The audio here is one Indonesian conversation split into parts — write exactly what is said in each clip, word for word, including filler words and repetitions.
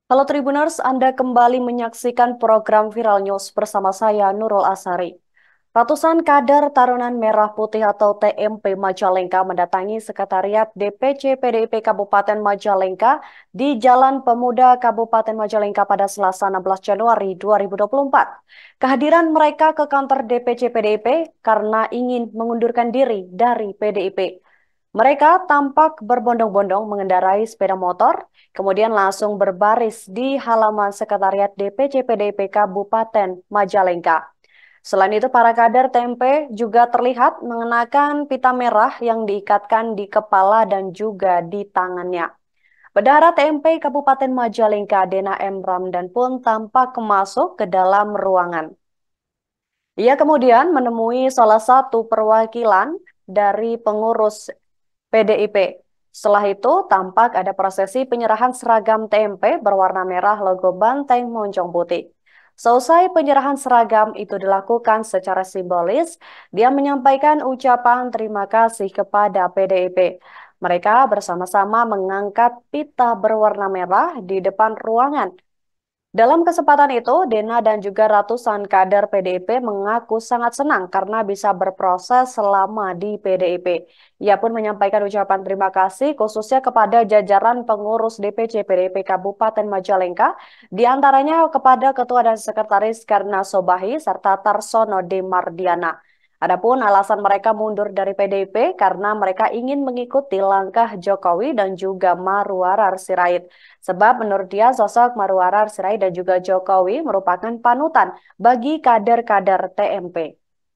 Halo Tribuners, Anda kembali menyaksikan program Viral News bersama saya Nurul Asari. Ratusan kader Tarunan Merah Putih atau T M P Majalengka mendatangi Sekretariat D P C P D I P Kabupaten Majalengka di Jalan Pemuda Kabupaten Majalengka pada Selasa enam belas Januari dua ribu dua puluh empat. Kehadiran mereka ke kantor D P C P D I P karena ingin mengundurkan diri dari P D I P. Mereka tampak berbondong-bondong mengendarai sepeda motor, kemudian langsung berbaris di halaman Sekretariat D P C P D I P Kabupaten Majalengka. Selain itu, para kader T M P juga terlihat mengenakan pita merah yang diikatkan di kepala dan juga di tangannya. Bendahara T M P Kabupaten Majalengka, Dena M. Ramdan pun tampak masuk ke dalam ruangan. Ia kemudian menemui salah satu perwakilan dari pengurus P D I P. Setelah itu, tampak ada prosesi penyerahan seragam T M P berwarna merah logo Banteng Moncong Putih. Selesai penyerahan seragam itu dilakukan secara simbolis, dia menyampaikan ucapan terima kasih kepada P D I P. Mereka bersama-sama mengangkat pita berwarna merah di depan ruangan. Dalam kesempatan itu, Dena dan juga ratusan kader P D I P mengaku sangat senang karena bisa berproses selama di P D I P. Ia pun menyampaikan ucapan terima kasih khususnya kepada jajaran pengurus D P C P D I P Kabupaten Majalengka, di antaranya kepada Ketua dan Sekretaris Karna Sobahi serta Tarsono D. Mardiana. Adapun alasan mereka mundur dari P D I P karena mereka ingin mengikuti langkah Jokowi dan juga Marwarar Sirait. Sebab menurut dia sosok Marwarar Sirait dan juga Jokowi merupakan panutan bagi kader-kader T M P.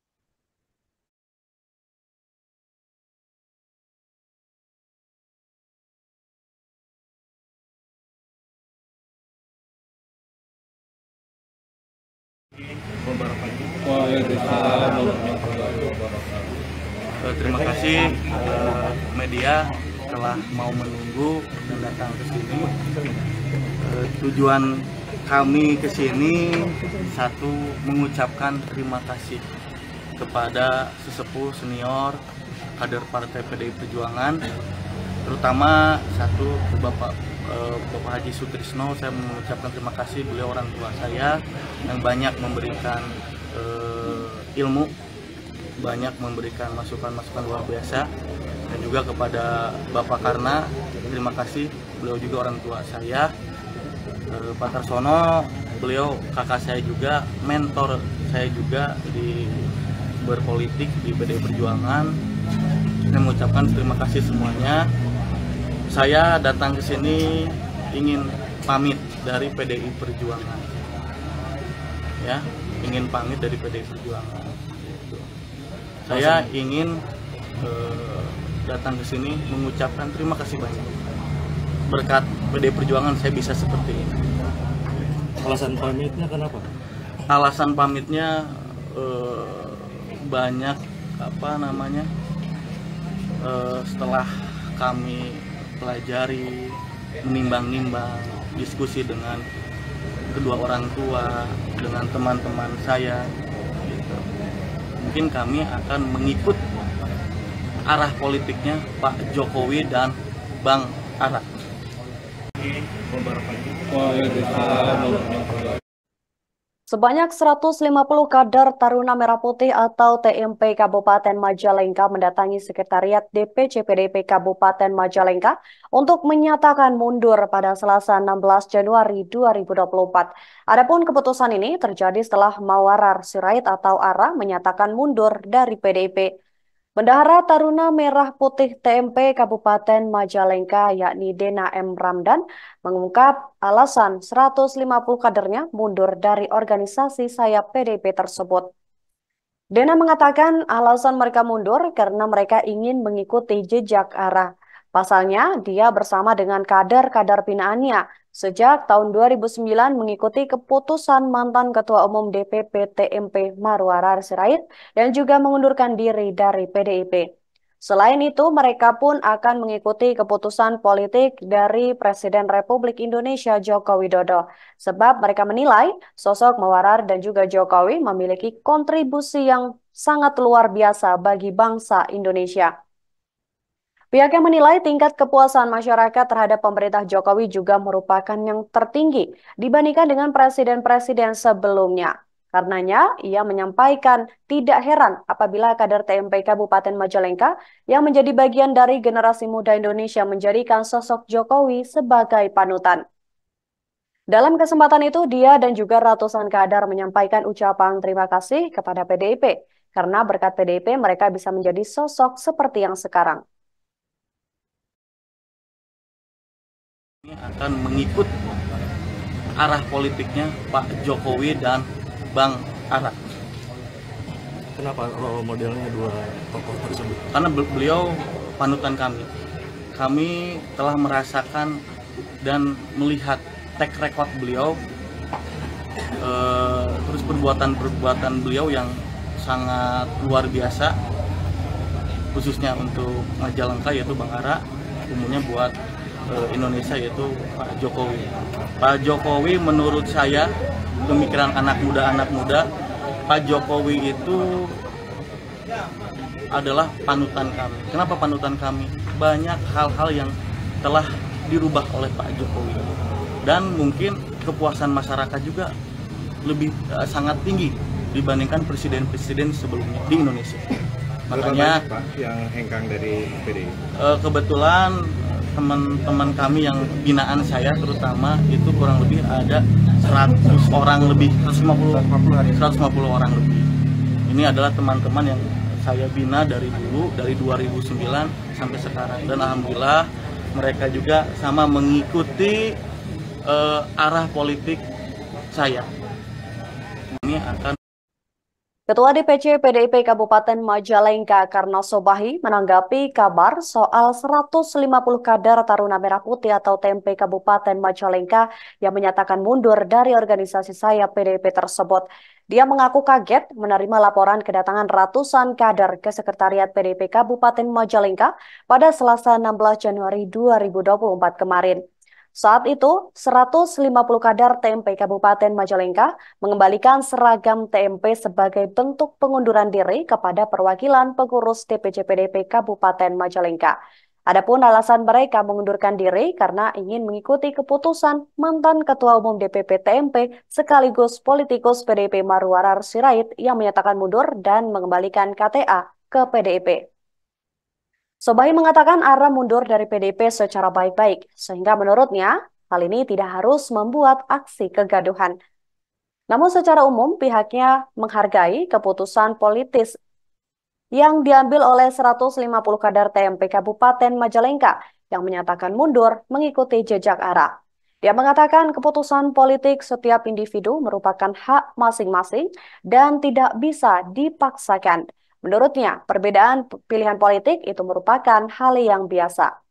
Eh, Terima kasih eh, media telah mau menunggu dan datang ke sini. Eh, Tujuan kami ke sini satu mengucapkan terima kasih kepada sesepuh senior kader Partai P D I Perjuangan, terutama satu ke Bapak eh, Bapak Haji Sutrisno. Saya mengucapkan terima kasih, beliau orang tua saya yang banyak memberikan eh, ilmu, banyak memberikan masukan-masukan luar biasa, dan juga kepada Bapak Karna, terima kasih, beliau juga orang tua saya. Eh, Pak Tarsono, beliau kakak saya juga, mentor saya juga di berpolitik di P D I Perjuangan. Saya mengucapkan terima kasih semuanya. Saya datang ke sini ingin pamit dari P D I Perjuangan, ya, ingin pamit dari P D I Perjuangan. Saya ingin eh, datang ke sini mengucapkan terima kasih banyak. Berkat P D I Perjuangan saya bisa seperti ini. Alasan pamitnya kenapa? Alasan pamitnya eh, banyak apa namanya? Eh, setelah kami pelajari, menimbang-nimbang, diskusi dengan kedua orang tua, dengan teman-teman saya, gitu. Mungkin kami akan mengikut arah politiknya Pak Jokowi dan Bang Ara. Sebanyak seratus lima puluh kader Taruna Merah Putih atau T M P Kabupaten Majalengka mendatangi Sekretariat D P C P D I P Kabupaten Majalengka untuk menyatakan mundur pada Selasa enam belas Januari dua ribu dua puluh empat. Adapun keputusan ini terjadi setelah Marwarar Sirait atau Ara menyatakan mundur dari P D I P. Bendahara Taruna Merah Putih T M P Kabupaten Majalengka yakni Dena M. Ramdan mengungkap alasan seratus lima puluh kadernya mundur dari organisasi sayap P D I P tersebut. Dena mengatakan alasan mereka mundur karena mereka ingin mengikuti jejak Ara. Pasalnya, dia bersama dengan kader-kader binaannya sejak tahun dua ribu sembilan mengikuti keputusan mantan Ketua Umum D P P T M P Marwarar Sirait dan juga mengundurkan diri dari P D I P. Selain itu, mereka pun akan mengikuti keputusan politik dari Presiden Republik Indonesia Joko Widodo. Sebab mereka menilai sosok Marwarar dan juga Jokowi memiliki kontribusi yang sangat luar biasa bagi bangsa Indonesia. Pihaknya menilai tingkat kepuasan masyarakat terhadap pemerintah Jokowi juga merupakan yang tertinggi dibandingkan dengan presiden-presiden sebelumnya. Karenanya, ia menyampaikan tidak heran apabila kader T M P Kabupaten Majalengka yang menjadi bagian dari generasi muda Indonesia menjadikan sosok Jokowi sebagai panutan. Dalam kesempatan itu, dia dan juga ratusan kader menyampaikan ucapan terima kasih kepada P D I P, karena berkat P D I P mereka bisa menjadi sosok seperti yang sekarang. Ini akan mengikut arah politiknya Pak Jokowi dan Bang Ara. Kenapa role modelnya dua tokoh tersebut? Karena beliau panutan kami. Kami telah merasakan dan melihat track record beliau, eh, terus perbuatan-perbuatan beliau yang sangat luar biasa, khususnya untuk Majalengka yaitu Bang Ara, umumnya buat Indonesia yaitu Pak Jokowi. Pak Jokowi menurut saya, pemikiran anak muda-anak muda, Pak Jokowi itu adalah panutan kami. Kenapa panutan kami? Banyak hal-hal yang telah dirubah oleh Pak Jokowi. Dan mungkin kepuasan masyarakat juga lebih uh, sangat tinggi dibandingkan presiden-presiden sebelumnya di Indonesia. Makanya Pak yang hengkang dari P D I? Uh, kebetulan teman-teman kami yang binaan saya terutama itu kurang lebih ada seratus orang lebih, seratus lima puluh orang lebih. Ini adalah teman-teman yang saya bina dari dulu, dari dua ribu sembilan sampai sekarang, dan alhamdulillah mereka juga sama mengikuti uh, arah politik saya. Ini akan Ketua D P C P D I P Kabupaten Majalengka Karna Sobahi menanggapi kabar soal seratus lima puluh kader Taruna Merah Putih atau T M P Kabupaten Majalengka yang menyatakan mundur dari organisasi sayap P D I P tersebut. Dia mengaku kaget menerima laporan kedatangan ratusan kader ke Sekretariat P D I P Kabupaten Majalengka pada Selasa enam belas Januari dua ribu dua puluh empat kemarin. Saat itu, seratus lima puluh kader T M P Kabupaten Majalengka mengembalikan seragam T M P sebagai bentuk pengunduran diri kepada perwakilan pengurus D P C P D I P Kabupaten Majalengka. Adapun alasan mereka mengundurkan diri karena ingin mengikuti keputusan mantan Ketua Umum D P P T M P sekaligus politikus P D I P Marwarar Sirait yang menyatakan mundur dan mengembalikan K T A ke P D I P. Sobahi mengatakan Ara mundur dari P D I P secara baik-baik, sehingga menurutnya hal ini tidak harus membuat aksi kegaduhan. Namun secara umum pihaknya menghargai keputusan politis yang diambil oleh seratus lima puluh kader T M P Kabupaten Majalengka yang menyatakan mundur mengikuti jejak Ara. Dia mengatakan keputusan politik setiap individu merupakan hak masing-masing dan tidak bisa dipaksakan. Menurutnya, perbedaan pilihan politik itu merupakan hal yang biasa.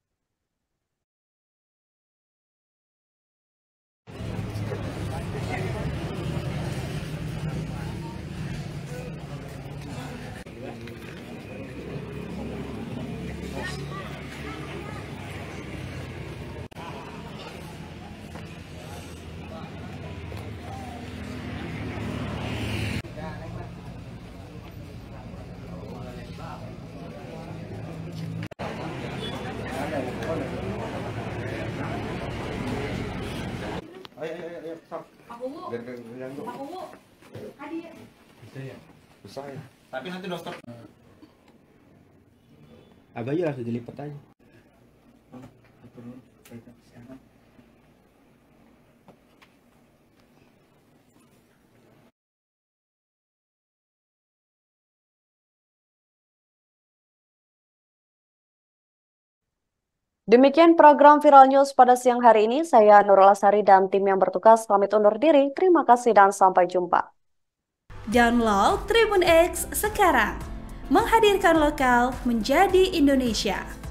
Biar gak ganggu. Bisa ya? Bisa ya. Tapi nanti dokter. Abah aja langsung dilipat aja. Demikian program Viral News pada siang hari ini. Saya Nurul Asari dan tim yang bertugas pamit undur diri. Terima kasih dan sampai jumpa. Download Tribun X sekarang. Menghadirkan lokal menjadi Indonesia.